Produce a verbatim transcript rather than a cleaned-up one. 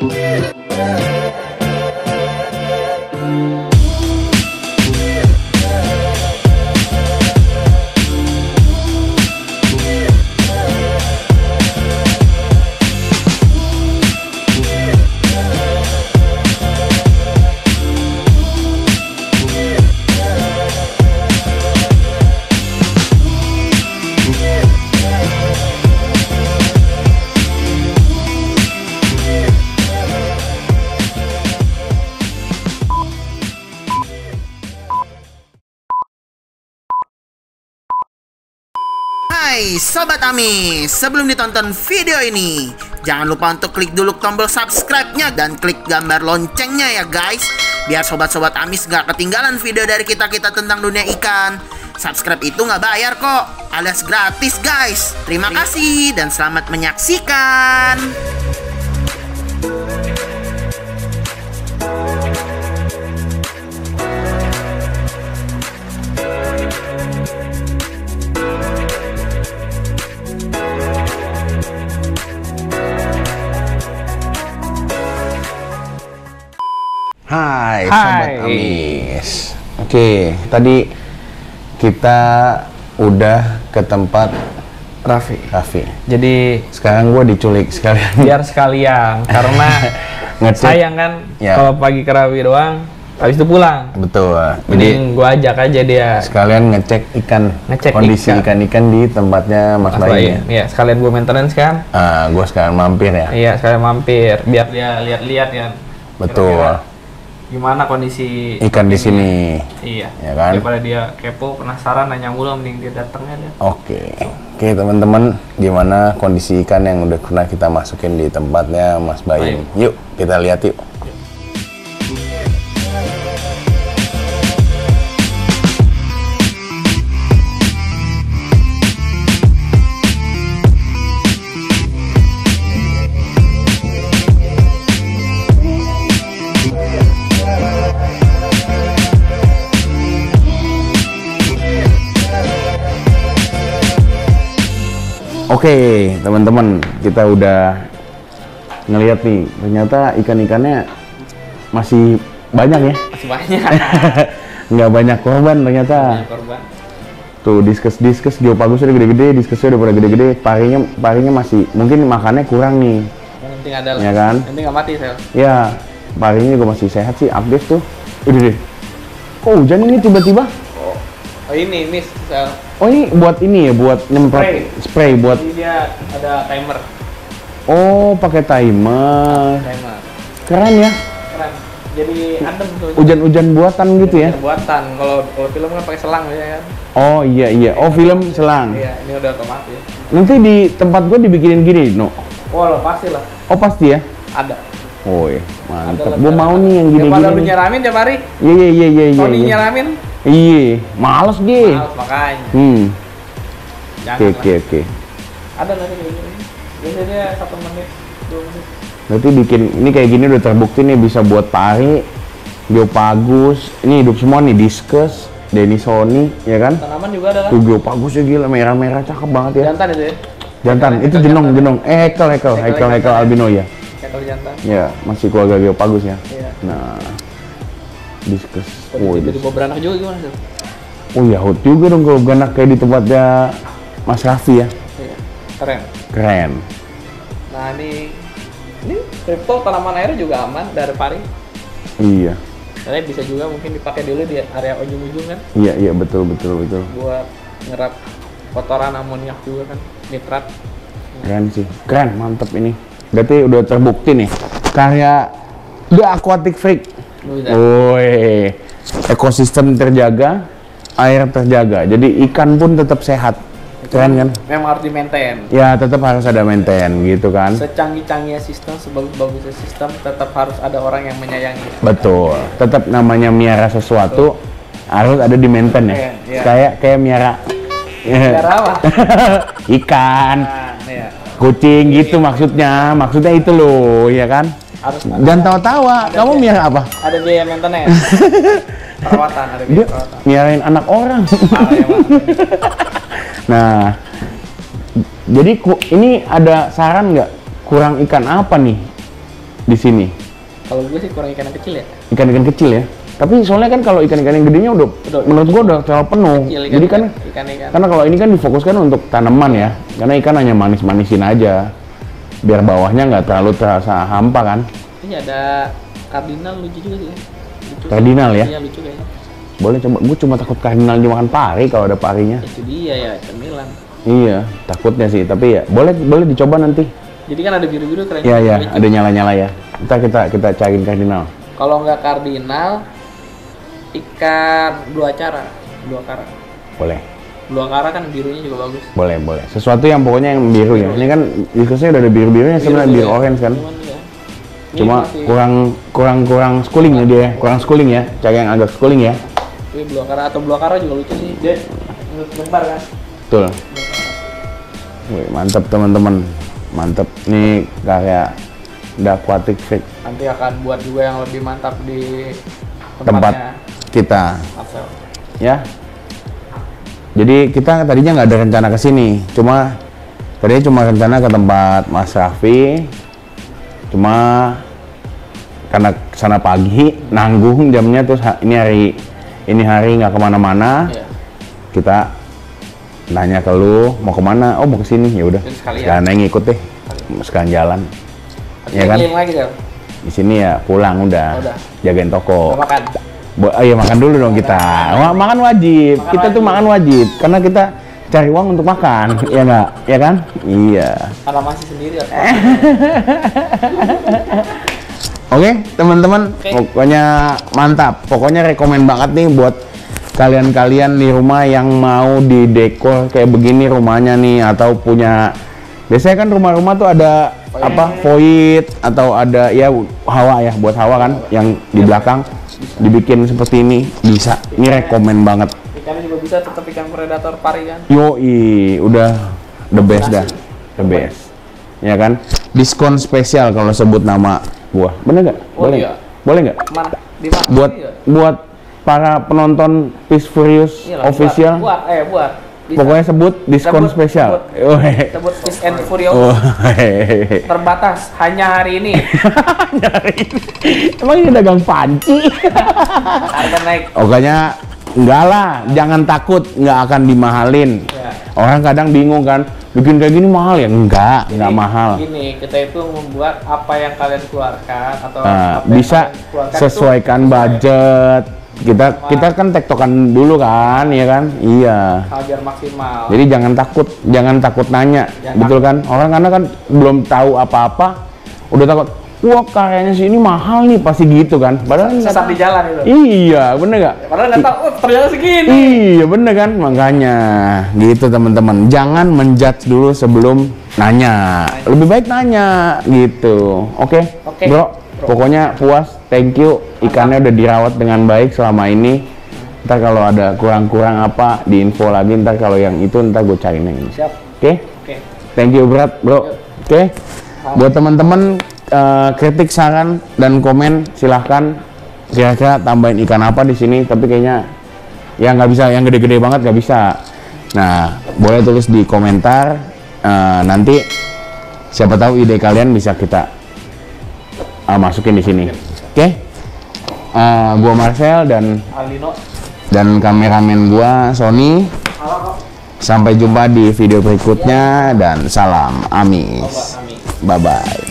Hai Sobat Amis, sebelum ditonton video ini, jangan lupa untuk klik dulu tombol subscribe-nya dan klik gambar loncengnya ya guys, biar Sobat-Sobat Amis gak ketinggalan video dari kita-kita tentang dunia ikan. Subscribe itu gak bayar kok, alias gratis guys. Terima kasih dan selamat menyaksikan. Hai, Sobat Amis. Oke, tadi kita udah ke tempat Raffi. Raffi. Jadi sekarang gue diculik sekalian. Biar sekalian, karena sayang kan ya. Kalau pagi ke Raffi doang, habis itu pulang. Betul. Jadi gue ajak aja dia. Sekalian ngecek ikan, ngecek kondisi ikan-ikan di tempatnya Mas, Mas Bayu. Iya, sekalian gue maintenance kan. Ah, gue sekarang mampir ya. Iya, sekalian mampir, biar dia lihat-lihat kan. Betul. Kira-kira gimana kondisi ikan di sini? Iya, ya kan? Daripada dia kepo, penasaran, nanya mulu, mending dia datangnya lihat. Oke, oke teman-teman, gimana kondisi ikan yang udah pernah kita masukin di tempatnya Mas Bayu? Yuk, kita lihat yuk. Oke, teman-teman, kita udah ngeliat nih, ternyata ikan-ikannya masih banyak ya? Masih banyak. Nggak banyak korban ternyata. Banyak korban. Tuh, diskus-diskus geopagusnya udah gede-gede, diskusnya udah pada gede-gede, parinya parinya masih, mungkin makannya kurang nih. Yang penting ada lah. Ya kan? Yang penting nggak mati, Sel. Ya, parinya juga masih sehat sih, update tuh. Udah deh. Kok hujan ini tiba-tiba? Oh, oh ini, mist, Sel. Oh ini buat ini ya, buat nyemprot Spray. spray buat. Jadi dia ada timer. Oh, pakai timer. Timer. Keren ya. Keren. Jadi adem tuh. Hujan-hujan buatan gitu ya. Hujan buatan. Kalau kalau film kan pakai selang ya kan. Oh iya iya. Oh film selang. Iya, ini udah otomatis. Nanti di tempat gua dibikinin gini, no. Oh, lo pasti lah. Oh pasti ya. Ada. Oh iya, mantap. Gua mau nih yang gini-gini. Daripada lu nyeramin tiap hari. Iya iya iya iya iya. Kalau nyeramin. Iya, males dia. Males makanya. Hmm. Jangan Oke oke oke. Ada nanti kayak gini. Biasanya dia satu menit, dua menit. Berarti bikin ini kayak gini udah terbukti nih bisa buat pari, geopagus. Ini hidup semua nih, diskus, Denisoni, ya kan? Tanaman juga ada kan? Tuh geopagus ya gila, merah-merah cakep banget ya. Jantan itu ya? Jantan, itu jenong jenong. Eh hekel hekel hekel hekel albino ya. Hekel jantan. Ya, masih keluarga geopagus ya. Iya. Nah, diskus. Oh, jadi bawa beranak juga gimana sih? Oh ya, hot juga dong kalau beranak kayak di tempatnya Mas Raffi ya. Iya, keren. Keren. Nah ini, ini kripto tanaman air juga aman dari pari. Iya. Tapi bisa juga mungkin dipakai dulu di area ujung-ujung kan? Iya iya betul betul betul. Buat nyerap kotoran amoniak juga kan, nitrat. Keren sih, keren, mantep ini. Berarti udah terbukti nih karya The Aquatic Freak. Woi, ekosistem terjaga, air terjaga, jadi ikan pun tetap sehat. Keren kan? Memang harus di-maintain. Ya, tetap harus ada maintain gitu kan. Secanggih-canggihnya sistem, sebagus-bagusnya sistem, tetap harus ada orang yang menyayangi. Betul. Tetap namanya miara sesuatu betul. Harus ada di maintain ya. Iya, iya. Kayak kayak miara. Miara apa? Ikan. Nah, iya. Kucing gitu iya. maksudnya. Maksudnya itu loh, ya kan? Harus jangan tawa-tawa. Kamu biaya, miara apa? Ada biaya maintenance. Perawatan, ada biaya Dia perawatan. miarain anak orang. Ah, ya, nah, jadi ini ada saran nggak kurang ikan apa nih di sini? Kalau gue sih kurang ikan yang kecil ya. Ikan-ikan kecil ya. Tapi soalnya kan kalau ikan-ikan yang gedenya udah, udah menurut gua udah terlalu penuh. Kecil, ikan, Jadi kan ikan, ikan. karena kalau ini kan difokuskan untuk tanaman ya. Karena ikan hanya manis-manisin aja. Biar bawahnya nggak terlalu terasa hampa kan. Ini ada kardinal lucu juga sih. Lucu. Kardinal ya? Iya lucu kayaknya. Boleh coba, gua cuma takut kardinal dimakan pari kalau ada parinya. Itu dia ya, cemilan. Iya, takutnya sih. Tapi ya boleh boleh dicoba nanti. Jadi kan ada biru-biru keren. Iya iya, ada nyala-nyala ya. Ntar kita kita cariin kardinal. Kalau nggak kardinal, ikan dua cara, dua kara. Boleh. Dua kara kan birunya juga bagus. Boleh, boleh. Sesuatu yang pokoknya yang biru, biru ya. Ini kan diskusnya udah ada biru-birunya sebenarnya biru ya. orange kan. Cuman, ya. Cuma masih... kurang kurang kurang schooling ya dia, kurang schooling ya. Cari yang agak schooling ya. Ini blue kara atau blue kara juga lucu sih. Dia lembar kan. Betul. Wih, mantap teman-teman. Mantap. Nih karya The Aquatic Freak. Nanti akan buat juga yang lebih mantap di Tempat tempatnya. kita. Marcel. Ya. Jadi kita tadinya nggak ada rencana ke sini, cuma tadinya cuma rencana ke tempat Mas Raffi. Cuma karena sana pagi nanggung jamnya, terus ha- ini hari ini hari nggak kemana-mana. Iya. Kita nanya ke lu mau kemana? Oh mau ke sini, ya udah. Dan sekalian. Sekalian aja ngikut deh, sekalian jalan. Ya kan? Keliling lagi Del. Di sini ya pulang udah, Udah. jagain toko. Udah makan. Bo oh iya makan dulu dong kita. Ma- makan wajib. Makan kita tuh wajib. makan wajib karena kita cari uang untuk makan, ya nggak? Ya kan? Iya. Karena masih sendiri ya. Oke, teman-teman, Oke. pokoknya mantap. Pokoknya rekomen banget nih buat kalian-kalian di rumah yang mau didekor kayak begini rumahnya nih, atau punya, biasanya kan rumah-rumah tuh ada Void. apa void atau ada ya hawa ya, buat hawa kan yang di belakang dibikin seperti ini bisa. Ini rekomen banget. Ikannya juga bisa tetap ikan predator pari kan. Yoi, udah the best dah, the best. Ya kan? Diskon spesial kalau sebut nama gua. Bener nggak? Oh, Boleh? iya. Boleh nggak? Mana? Di mana? Buat Iya. buat para penonton Fish Furious Iyalah, official, Buat, buat eh buat. Bisa. pokoknya sebut diskon Sebut, spesial. sebut. Oh, hehe. Sebut Fish and Furious. Oh, hehehe. Terbatas hanya hari ini. Emang ini dagang panci? Harga naik. Pokoknya enggak lah, jangan takut, nggak akan dimahalin. Ya. Orang kadang bingung kan, bikin kayak gini mahal ya? Enggak, Jadi, enggak mahal. Gini, kita itu membuat apa yang kalian keluarkan atau Nah, apa yang bisa kalian keluarkan sesuaikan itu budget. Kita kita kan tektokan dulu kan, ya kan? Iya. maksimal, biar maksimal. Jadi jangan takut, jangan takut nanya, Jangan betul kan? Orang karena kan belum tahu apa-apa, udah takut. Wah karyanya sih ini mahal nih, pasti gitu kan? Padahal nggak Sesat tahu. di jalan itu. Iya, bener nggak? Padahal nggak tahu, oh, ternyata segini. Iya bener kan, makanya gitu teman-teman. Jangan menjudge dulu sebelum nanya. Lebih baik nanya gitu. Oke, Oke, bro. bro. Pokoknya puas. Thank you. Ikannya udah dirawat dengan baik selama ini. Ntar kalau ada kurang-kurang apa diinfo lagi. Ntar kalau yang itu ntar gue cariin yang ini. Siap. Oke. Oke. Thank you berat bro. Oke. Buat teman-teman eh, kritik, saran dan komen silahkan. Kira-kira tambahin ikan apa di sini? Tapi kayaknya ya nggak bisa yang gede-gede banget, nggak bisa. Nah boleh tulis di komentar. Eh, nanti siapa tahu ide kalian bisa kita eh, masukin di sini. Oke. Eh, gua Marcel dan Alino. dan kameramen gua Sony. Halo. Sampai jumpa di video berikutnya dan salam amis. Amin. Bye bye.